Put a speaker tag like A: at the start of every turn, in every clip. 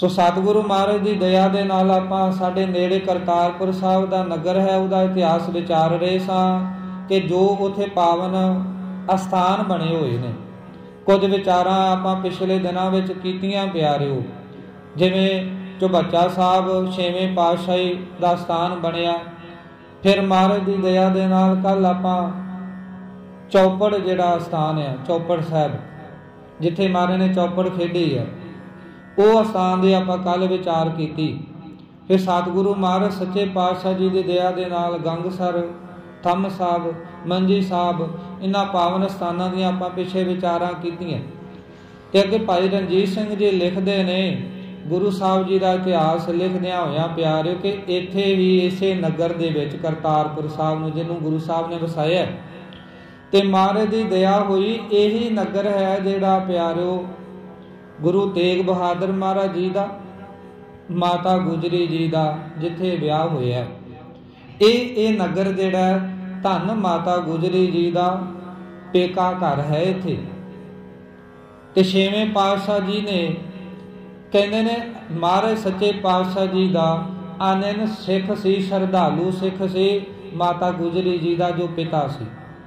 A: ਸੋ ਸਤਿਗੁਰੂ ਮਹਾਰਾਜ ਦੀ ਦਇਆ ਦੇ ਨਾਲ ਆਪਾਂ ਸਾਡੇ ਨੇੜੇ ਕਰਤਾਰਪੁਰ ਸਾਹਿਬ ਦਾ ਨਗਰ ਹੈ, ਉਹਦਾ ਇਤਿਹਾਸ ਵਿਚਾਰ ਰਹੇ ਸਾਂ ਕਿ ਜੋ ਉੱਥੇ ਪਾਵਨ ਅਸਥਾਨ ਬਣੇ ਹੋਏ ਨੇ। ਕੁਝ ਵਿਚਾਰਾਂ ਆਪਾਂ ਪਿਛਲੇ ਦਿਨਾਂ ਵਿੱਚ ਕੀਤੀਆਂ ਪਿਆਰਿਓ, ਜਿਵੇਂ ਚੁਬੱਚਾ ਸਾਹਿਬ 6ਵੇਂ ਪਾਤਸ਼ਾਹੀ ਦਾ ਸਥਾਨ ਬਣਿਆ। ਫਿਰ ਮਹਾਰਾਜ ਦੀ ਦਇਆ ਦੇ ਨਾਲ ਕੱਲ ਆਪਾਂ ਚੌਪੜ ਜਿਹੜਾ ਸਥਾਨ ਹੈ, ਚੌਪੜ ਸਾਹਿਬ ਜਿੱਥੇ ਮਹਾਰਾਜ ਨੇ ਚੌਪੜ ਖੇਡੀ ਹੈ, ਉਹ ਸਥਾਨ ਦੀ ਆਪਾਂ ਕੱਲ ਵਿਚਾਰ ਕੀਤੀ। ਫਿਰ ਸਤਿਗੁਰੂ ਮਹਾਰਾਜ ਸੱਚੇ ਪਾਤਸ਼ਾਹ ਜੀ ਦੀ ਦਇਆ ਦੇ ਨਾਲ ਗੰਗਸਰ, ਥੰਮ ਸਾਹਿਬ, ਮੰਜੀ ਸਾਹਿਬ, ਇਹਨਾਂ ਪਾਵਨ ਸਥਾਨਾਂ ਦੀਆਂ ਆਪਾਂ ਪਿੱਛੇ ਵਿਚਾਰਾਂ ਕੀਤੀਆਂ। ਤੇ ਅੱਗੇ ਭਾਈ ਰਣਜੀਤ ਸਿੰਘ ਜੀ ਲਿਖਦੇ ਨੇ, ਗੁਰੂ ਸਾਹਿਬ ਜੀ ਦਾ ਇਤਿਹਾਸ ਲਿਖਦਿਆਂ ਹੋਇਆਂ ਪਿਆਰਿਓ, ਕਿ ਇੱਥੇ ਵੀ ਇਸੇ ਨਗਰ ਦੇ ਵਿੱਚ ਕਰਤਾਰਪੁਰ ਸਾਹਿਬ ਨੂੰ ਜਿਹਨੂੰ ਗੁਰੂ ਸਾਹਿਬ ਨੇ ਵਸਾਇਆ ਤੇ ਮਹਾਰਾਜ ਦੀ ਦਇਆ ਹੋਈ, ਇਹੀ ਨਗਰ ਹੈ ਜਿਹੜਾ ਪਿਆਰਿਓ ਗੁਰੂ ਤੇਗ ਬਹਾਦਰ ਮਹਾਰਾਜ ਜੀ ਦਾ, ਮਾਤਾ ਗੁਜਰੀ ਜੀ ਦਾ ਜਿੱਥੇ ਵਿਆਹ ਹੋਇਆ। ਇਹ ਨਗਰ ਜਿਹੜਾ ਧੰਨ ਮਾਤਾ ਗੁਜਰੀ ਜੀ ਦਾ ਪੇਕਾ ਘਰ ਹੈ ਇੱਥੇ। ਤੇ 6ਵੇਂ ਪਾਤਸ਼ਾਹ ਜੀ ਨੇ ਕਹਿੰਦੇ ਨੇ, ਮਹਾਰਾਜ ਸੱਚੇ ਪਾਤਸ਼ਾਹ ਜੀ ਦਾ ਆਨੰਦ ਸਿੱਖ ਸੀ, ਸ਼ਰਧਾਲੂ ਸਿੱਖ ਸੀ। ਮਾਤਾ ਗੁਜਰੀ ਜੀ ਦਾ ਜੋ ਪਿਤਾ ਸੀ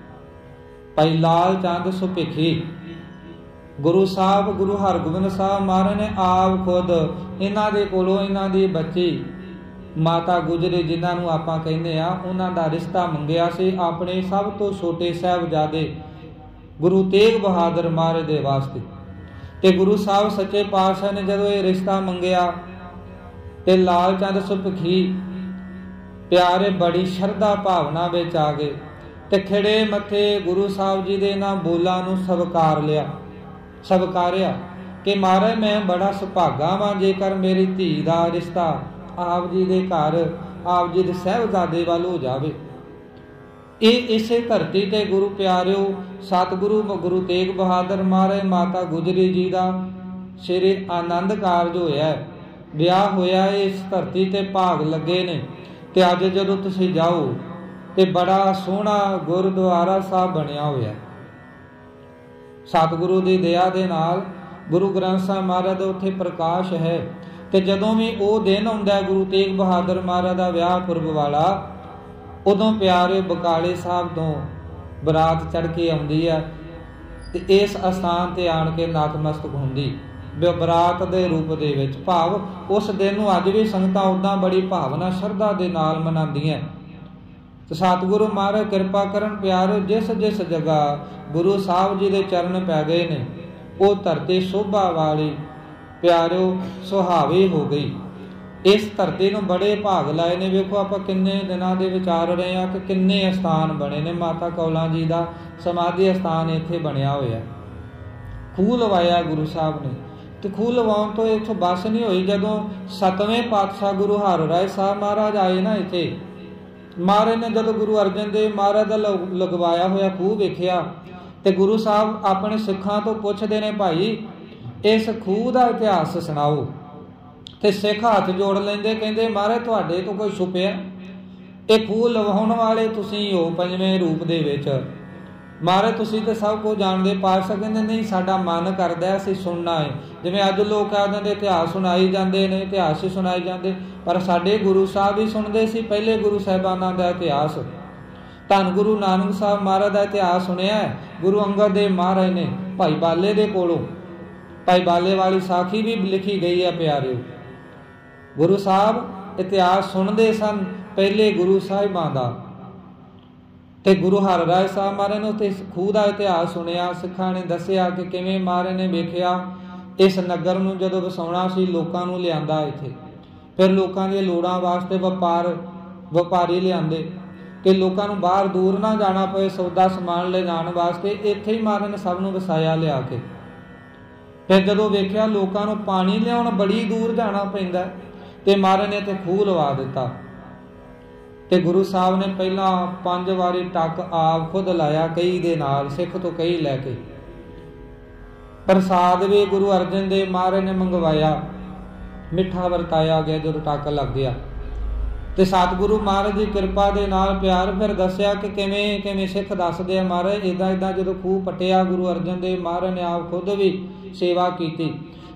A: ਭਾਈ ਲਾਲ ਚੰਦ ਸੁਭਿੱਖੀ, ਗੁਰੂ ਸਾਹਿਬ ਗੁਰੂ ਹਰਗੋਬਿੰਦ ਸਾਹਿਬ ਮਹਾਰਾਜ ਨੇ ਆਪ ਖੁਦ ਇਹਨਾਂ ਦੇ ਕੋਲੋਂ ਇਹਨਾਂ ਦੀ ਬੱਚੀ ਮਾਤਾ ਗੁਜਰੀ ਜਿਨ੍ਹਾਂ ਨੂੰ ਆਪਾਂ ਕਹਿੰਦੇ ਆ, ਉਹਨਾਂ ਦਾ ਰਿਸ਼ਤਾ ਮੰਗਿਆ ਸੀ ਆਪਣੇ ਸਭ ਤੋਂ ਛੋਟੇ ਸਾਹਿਬਜ਼ਾਦੇ ਗੁਰੂ ਤੇਗ ਬਹਾਦਰ ਮਹਾਰਾਜ ਦੇ ਵਾਸਤੇ। ਤੇ ਗੁਰੂ ਸਾਹਿਬ ਸੱਚੇ ਪਾਤਸ਼ਾਹ ਨੇ ਜਦੋਂ ਇਹ ਰਿਸ਼ਤਾ ਮੰਗਿਆ ਤੇ ਲਾਲ ਚੰਦ ਸੁਭਿੱਖੀ ਪਿਆਰੇ ਬੜੀ ਸ਼ਰਧਾ ਭਾਵਨਾ ਵਿੱਚ ਆ ਗਏ ਤੇ ਖਿੜੇ ਮੱਥੇ ਗੁਰੂ ਸਾਹਿਬ ਜੀ ਦੇ ਇਹਨਾਂ ਬੋਲਾਂ ਨੂੰ ਸਵਕਾਰਿਆ ਕਿ ਮਹਾਰਾਜ ਮੈਂ ਬੜਾ ਸੁਭਾਗਾ ਵਾਂ ਜੇਕਰ ਮੇਰੀ ਧੀ ਦਾ ਰਿਸ਼ਤਾ ਆਪ ਜੀ ਦੇ ਘਰ ਆਪ ਜੀ ਦੇ ਸਾਹਿਬਜ਼ਾਦੇ ਵੱਲ ਹੋ ਜਾਵੇ। ਇਹ ਇਸੇ ਧਰਤੀ ਤੇ ਗੁਰੂ ਪਿਆਰਿਓ ਸਤਿਗੁਰੂ ਗੁਰੂ ਤੇਗ ਬਹਾਦਰ ਮਹਾਰਾਜ ਮਾਤਾ ਗੁਜਰੀ ਜੀ ਦਾ ਸ੍ਰੀ ਆਨੰਦ ਕਾਰਜ ਹੋਇਆ, ਵਿਆਹ ਹੋਇਆ, ਇਸ ਧਰਤੀ ਤੇ ਭਾਗ ਲੱਗੇ ਨੇ। ਤੇ ਅੱਜ ਜਦੋਂ ਤੁਸੀਂ ਜਾਓ ਤੇ ਬੜਾ ਸੋਹਣਾ ਗੁਰਦੁਆਰਾ ਸਾਹਿਬ ਬਣਿਆ ਹੋਇਆ ਸਤਿਗੁਰੂ ਦੀ ਦਇਆ ਦੇ ਨਾਲ। ਗੁਰੂ ਗ੍ਰੰਥ ਸਾਹਿਬ ਮਹਾਰਾਜ ਦਾ ਉੱਥੇ ਪ੍ਰਕਾਸ਼ ਹੈ। ਤੇ ਜਦੋਂ ਵੀ ਉਹ ਦਿਨ ਆਉਂਦਾ ਗੁਰੂ ਤੇਗ ਬਹਾਦਰ ਮਹਾਰਾਜ ਦਾ ਵਿਆਹ ਪੁਰਬ ਵਾਲਾ, ਉਦੋਂ ਪਿਆਰੇ ਬਕਾਲੇ ਸਾਹਿਬ ਤੋਂ ਬਰਾਤ ਚੜ੍ਹ ਕੇ ਆਉਂਦੀ ਹੈ ਤੇ ਇਸ ਅਸਥਾਨ ਤੇ ਆਣ ਕੇ ਨਤਮਸਤਕ ਹੁੰਦੀ ਬਰਾਤ ਦੇ ਰੂਪ ਦੇ ਵਿੱਚ। ਭਾਵ ਉਸ ਦਿਨ ਨੂੰ ਅੱਜ ਵੀ ਸੰਗਤਾਂ ਉੱਦਾਂ ਬੜੀ ਭਾਵਨਾ ਸ਼ਰਧਾ ਦੇ ਨਾਲ ਮਨਾਉਂਦੀਆਂ। ਤੇ ਸਤਿਗੁਰੂ ਮਹਾਰਾਜ ਕਿਰਪਾ ਕਰਨ ਪਿਆਰੋ, ਜਿਸ ਜਿਸ ਜਗ੍ਹਾ ਗੁਰੂ ਸਾਹਿਬ ਜੀ ਦੇ ਚਰਨ ਪੈ ਗਏ ਨੇ ਉਹ ਧਰਤੀ ਸ਼ੋਭਾ ਵਾਲੀ ਪਿਆਰਿਓ ਸੁਹਾਵੀ ਹੋ ਗਈ। ਇਸ ਧਰਤੀ ਨੂੰ ਬੜੇ ਭਾਗ ਲਾਏ ਨੇ। ਵੇਖੋ ਆਪਾਂ ਕਿੰਨੇ ਦਿਨਾਂ ਦੇ ਵਿਚਾਰ ਰਹੇ ਹਾਂ ਕਿ ਕਿੰਨੇ ਅਸਥਾਨ ਬਣੇ ਨੇ। ਮਾਤਾ ਕੌਲਾਂ ਜੀ ਦਾ ਸਮਾਧੀ ਅਸਥਾਨ ਇੱਥੇ ਬਣਿਆ ਹੋਇਆ। ਖੂਹ ਲਵਾਇਆ ਗੁਰੂ ਸਾਹਿਬ ਨੇ ਤੇ ਖੂਹ ਲਵਾਉਣ ਤੋਂ ਇੱਥੋਂ ਬਸ ਨਹੀਂ ਹੋਈ। ਜਦੋਂ 7ਵੇਂ ਪਾਤਸ਼ਾਹ ਗੁਰੂ ਹਰਿਰਾਏ ਸਾਹਿਬ ਮਹਾਰਾਜ ਆਏ ਨਾ ਇੱਥੇ, ਮਹਾਰਾਜ ਨੇ ਜਦੋਂ ਗੁਰੂ ਅਰਜਨ ਦੇਵ ਮਹਾਰਾਜ ਦਾ ਲਗਵਾਇਆ ਹੋਇਆ ਖੂਹ ਵੇਖਿਆ ਤੇ ਗੁਰੂ ਸਾਹਿਬ ਆਪਣੇ ਸਿੱਖਾਂ ਤੋਂ ਪੁੱਛਦੇ ਨੇ, ਭਾਈ ਇਸ ਖੂਹ ਦਾ ਇਤਿਹਾਸ ਸੁਣਾਓ। ਤੇ ਸਿੱਖ ਹੱਥ ਜੋੜ ਲੈਂਦੇ, ਕਹਿੰਦੇ ਮਹਾਰਾਜ ਤੁਹਾਡੇ ਤੋਂ ਕੋਈ ਛੁਪਿਆ? ਇਹ ਖੂਹ ਲਵਾਉਣ ਵਾਲੇ ਤੁਸੀਂ ਹੋ 5ਵੇਂ ਰੂਪ ਦੇ ਵਿੱਚ। ਮਹਾਰਾਜ ਤੁਸੀਂ ਤੇ ਸਭ ਕੁਝ ਜਾਣਦੇ। ਪਾਤਸ਼ਾਹ ਕਹਿੰਦੇ ਨਹੀਂ, ਸਾਡਾ ਮਨ ਕਰਦਾ ਅਸੀਂ ਸੁਣਨਾ ਹੈ। ਜਿਵੇਂ ਅੱਜ ਲੋਕ ਕਹਿੰਦੇ ਨੇ ਇਤਿਹਾਸ ਸੁਣਾਈ ਜਾਂਦੇ ਨੇ, ਇਤਿਹਾਸ ਹੀ ਸੁਣਾਈ ਜਾਂਦੇ, ਪਰ ਸਾਡੇ ਗੁਰੂ ਸਾਹਿਬ ਹੀ ਸੁਣਦੇ ਸੀ ਪਹਿਲੇ ਗੁਰੂ ਸਾਹਿਬਾਨਾਂ ਦਾ ਇਤਿਹਾਸ। ਧੰਨ ਗੁਰੂ ਨਾਨਕ ਸਾਹਿਬ ਮਹਾਰਾਜ ਦਾ ਇਤਿਹਾਸ ਸੁਣਿਆ ਗੁਰੂ ਅੰਗਦ ਦੇਵ ਮਹਾਰਾਜ ਨੇ ਭਾਈ ਬਾਲੇ ਦੇ ਕੋਲੋਂ। ਭਾਈ ਬਾਲੇ ਵਾਲੀ ਸਾਖੀ ਵੀ ਲਿਖੀ ਗਈ ਹੈ ਪਿਆਰਿਓ। ਗੁਰੂ ਸਾਹਿਬ ਇਤਿਹਾਸ ਸੁਣਦੇ ਸਨ ਪਹਿਲੇ ਗੁਰੂ ਸਾਹਿਬਾਂ ਦਾ। ਤੇ ਗੁਰੂ ਹਰਿਰਾਏ ਸਾਹਿਬ ਮਹਾਰਾਜ ਨੇ ਉੱਥੇ ਖੂਹ ਦਾ ਇਤਿਹਾਸ ਸੁਣਿਆ। ਸਿੱਖਾਂ ਨੇ ਦੱਸਿਆ ਕਿ ਕਿਵੇਂ ਮਹਾਰਾਜ ਨੇ ਵੇਖਿਆ ਇਸ ਨਗਰ ਨੂੰ ਜਦੋਂ ਵਸਾਉਣਾ ਸੀ, ਲੋਕਾਂ ਨੂੰ ਲਿਆਂਦਾ ਇੱਥੇ। ਫਿਰ ਲੋਕਾਂ ਦੀਆਂ ਲੋੜਾਂ ਵਾਸਤੇ ਵਪਾਰੀ ਲਿਆਂਦੇ ਕਿ ਲੋਕਾਂ ਨੂੰ ਬਾਹਰ ਦੂਰ ਨਾ ਜਾਣਾ ਪਏ ਸੌਦਾ ਸਮਾਨ ਲੈ ਜਾਣ ਵਾਸਤੇ। ਇੱਥੇ ਹੀ ਮਹਾਰਾਜ ਨੇ ਸਭ ਨੂੰ ਵਸਾਇਆ ਲਿਆ ਕੇ। ਫਿਰ ਜਦੋਂ ਵੇਖਿਆ ਲੋਕਾਂ ਨੂੰ ਪਾਣੀ ਲਿਆਉਣ ਬੜੀ ਦੂਰ ਜਾਣਾ ਪੈਂਦਾ ਤੇ ਮਹਾਰਾਜ ਨੇ ਇੱਥੇ ਖੂਹ ਲਵਾ ਦਿੱਤਾ। ਤੇ ਗੁਰੂ ਸਾਹਿਬ ਨੇ ਪਹਿਲਾਂ 5 ਵਾਰੀ ਟੱਕ ਆਪ ਖੁਦ ਲਾਇਆ, ਕਈ ਦੇ ਨਾਲ, ਸਿੱਖ ਤੋਂ ਕਈ ਲੈ ਕੇ। ਪ੍ਰਸਾਦ ਵੀ ਗੁਰੂ ਅਰਜਨ ਦੇਵ ਮਹਾਰਾਜ ਨੇ ਮੰਗਵਾਇਆ, ਮਿੱਠਾ ਵਰਤਾਇਆ ਗਿਆ ਜਦੋਂ ਟੱਕ ਲੱਗ ਗਿਆ। ਤੇ ਸਤਿਗੁਰੂ ਮਹਾਰਾਜ ਦੀ ਕਿਰਪਾ ਦੇ ਨਾਲ ਪਿਆਰ ਫਿਰ ਦੱਸਿਆ ਕਿ ਕਿਵੇਂ ਕਿਵੇਂ ਸਿੱਖ ਦੱਸਦੇ ਆ ਮਹਾਰਾਜ ਇੱਦਾਂ ਇੱਦਾਂ ਜਦੋਂ ਖੂਹ ਪੱਟਿਆ ਗੁਰੂ ਅਰਜਨ ਦੇਵ ਮਹਾਰਾਜ ਨੇ ਆਪ ਖੁਦ ਵੀ ਸੇਵਾ ਕੀਤੀ।